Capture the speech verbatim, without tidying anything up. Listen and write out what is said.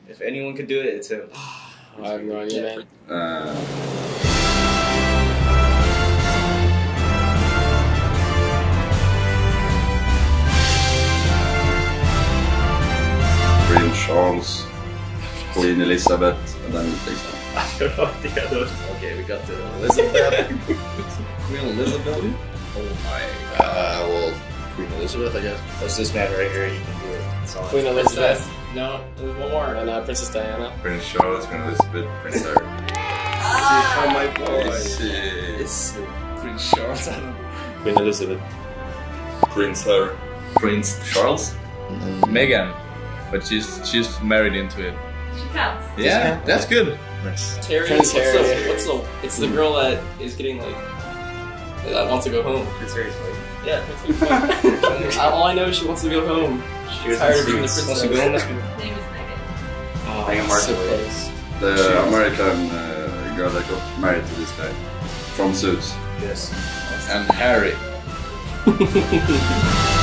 If anyone could do it, it's him. I have no idea, man. Uh, Prince Charles, Queen Elizabeth, and then Lisa. I don't know what the other one. Okay, we got the Elizabeth. Queen Elizabeth? Oh my god. Uh, well, Queen Elizabeth, I guess. That's this man right here, you can do it. It's on. Queen Elizabeth. No, there's one more. And uh, Princess Diana. Prince Charles, Queen Elizabeth, Prince Harry. Ah, oh my boy. It's, uh, It's Prince Charles. Queen Elizabeth. Prince Harry. Prince Charles? Meghan. But she's she's married into it. She counts. Yeah, that's good. Nice. Terry, Prince what's Harry. the, what's the, it's the girl that is getting like, that wants to go home. Prince Harry's like, Yeah, Prince Harry. All I know is she wants to go home. She's tired of being the princess. Wants to go home. Her name is Megan. Oh, Meghan so Markle. close. The American uh, girl that got married to this guy. From Suits. Yes. And Harry.